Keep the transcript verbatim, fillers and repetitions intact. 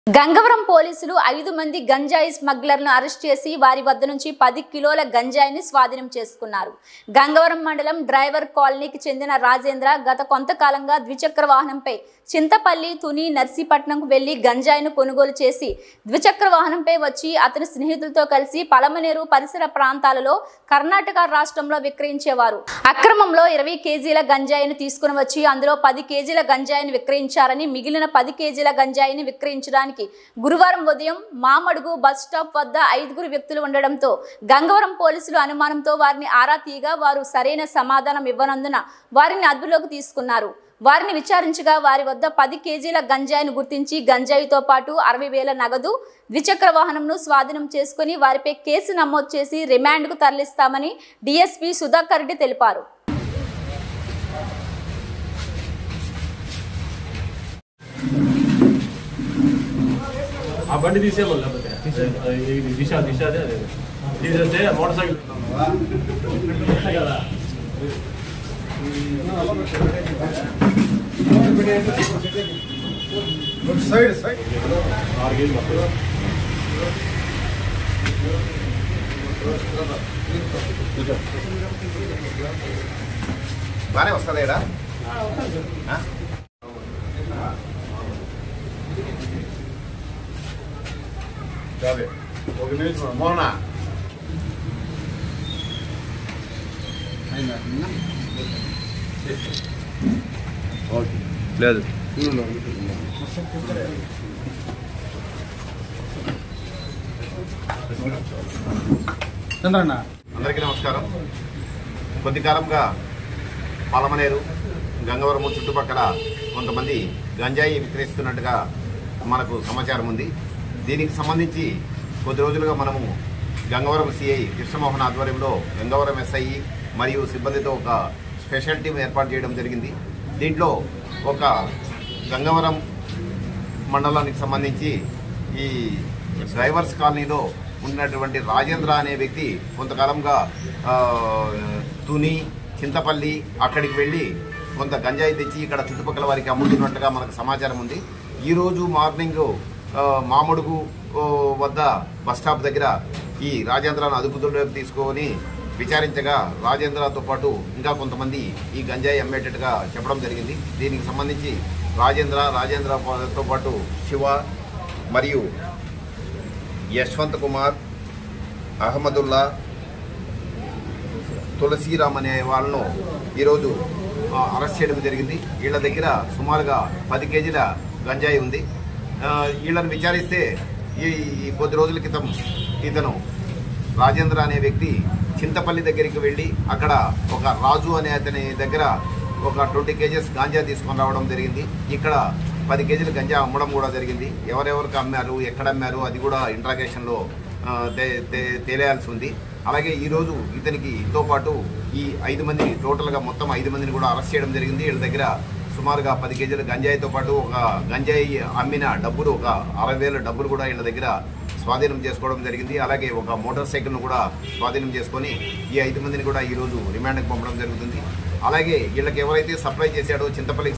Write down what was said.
గంగవరం పోలీసులు ఐదు మంది గంజాయి స్మగ్లర్లను అరెస్ట్ చేసి వారి వద్ద నుంచి పది కిలోల గంజాయిని స్వాధీనం చేసుకున్నారు. గంగవరం మండలం డ్రైవర్ కాలనీకి చెందిన రాజేంద్ర గత కొంతకాలంగా ద్విచక్ర వాహనంపై చింతపల్లి, తుని, నర్సీపట్నంకు వెళ్లి గంజాయిను కొనుగోలు చేసి ద్విచక్ర వాహనంపై వచ్చి అతని స్నేహితులతో కలిసి పలమనేరు పరిసర ప్రాంతాలలో కర్ణాటక రాష్ట్రంలో విక్రయించేవారు. అక్రమంలో ఇరవై కేజీల గంజాయిని తీసుకుని వచ్చి అందులో పది కేజీల గంజాయిని విక్రయించారని, మిగిలిన పది కేజీల గంజాయిని విక్రయించడానికి గురువారం ఉదయం మామడుగు బస్ స్టాప్ వద్ద ఐదుగురు వ్యక్తులు ఉండడంతో గంగవరం పోలీసులు అనుమానంతో వారిని ఆరా తీయగా వారు సరైన సమాధానం ఇవ్వనందున వారిని అదుపులోకి తీసుకున్నారు. వారిని విచారించగా వారి వద్ద పది కేజీల గంజాయిని గుర్తించి గంజాయితో పాటు అరవై వేల నగదు, ద్విచక్ర వాహనంను స్వాధీనం చేసుకుని వారిపై కేసు నమోదు చేసి రిమాండ్కు తరలిస్తామని డీఎస్పీ సుధాకర్ రెడ్డి తెలిపారు. ఆ బండి తీసేవాళ్ళు దిశ దిశ అదే తీసేస్తే మోటార్ సైకిల్ కదా సైడ్ సైడ్ ఆరు కేజీ బాగానే వస్తుందేడా అదే ఒక నిమిషం మోనా లేదు అందరికీ నమస్కారం. కొద్ది కాలంగా పలమనేరు, గంగవరము చుట్టుపక్కల కొంతమంది గంజాయి విక్రయిస్తున్నట్టుగా మనకు సమాచారం ఉంది. దీనికి సంబంధించి కొద్ది రోజులుగా మనము గంగవరం సిఐ కృష్ణమోహన్ ఆధ్వర్యంలో గంగవరం ఎస్ఐ మరియు సిబ్బందితో ఒక స్పెషల్ టీం ఏర్పాటు చేయడం జరిగింది. దీంట్లో ఒక గంగవరం మండలానికి సంబంధించి ఈ డ్రైవర్స్ కాలనీలో ఉన్నటువంటి రాజేంద్ర అనే వ్యక్తి కొంతకాలంగా తుని, చింతపల్లి అక్కడికి వెళ్ళి కొంత గంజాయి తెచ్చి ఇక్కడ చుట్టుపక్కల వారికి అమ్ముతున్నట్టుగా మనకు సమాచారం ఉంది. ఈరోజు మార్నింగ్ మామడుగు వద్ద బస్టాప్ దగ్గర ఈ రాజేంద్రను అదుపులోకి తీసుకొని విచారించగా రాజేంద్రతో పాటు ఇంకా కొంతమంది ఈ గంజాయి అమ్మేటట్టుగా చెప్పడం జరిగింది. దీనికి సంబంధించి రాజేంద్ర రాజేంద్రతో పాటు శివ మరియు యశ్వంత్ కుమార్, అహ్మదుల్లా, తులసీరామ్ అనే వాళ్ళను ఈరోజు అరెస్ట్ చేయడం జరిగింది. వీళ్ళ దగ్గర సుమారుగా పది కేజీల గంజాయి ఉంది. వీళ్ళని విచారిస్తే ఈ కొద్ది రోజుల క్రితం ఇతను రాజేంద్ర అనే వ్యక్తి చింతపల్లి దగ్గరికి వెళ్ళి అక్కడ ఒక రాజు అనే అతని దగ్గర ఒక ట్వంటీ కేజీస్ గాంజా తీసుకొని రావడం జరిగింది. ఇక్కడ పది కేజీల గంజా అమ్మడం కూడా జరిగింది. ఎవరెవరికి అమ్మారు, ఎక్కడ అమ్మారు అది కూడా ఇంట్రాగేషన్లో తెలియాల్సి ఉంది. అలాగే ఈరోజు ఇతనికి తో పాటు ఈ ఐదు మంది టోటల్గా మొత్తం ఐదు మందిని కూడా అరెస్ట్ చేయడం జరిగింది. వీళ్ళ దగ్గర సుమారుగా పది కేజీల గంజాయితో పాటు ఒక గంజాయి అమ్మిన డబ్బులు, ఒక అరవై వేల డబ్బులు కూడా వీళ్ళ దగ్గర స్వాధీనం చేసుకోవడం జరిగింది. అలాగే ఒక మోటార్ సైకిల్ను కూడా స్వాధీనం చేసుకొని ఈ ఐదు మందిని కూడా ఈరోజు రిమాండ్కి పంపడం జరుగుతుంది. అలాగే వీళ్ళకి ఎవరైతే సప్లై చేశాడో చింతపల్లికి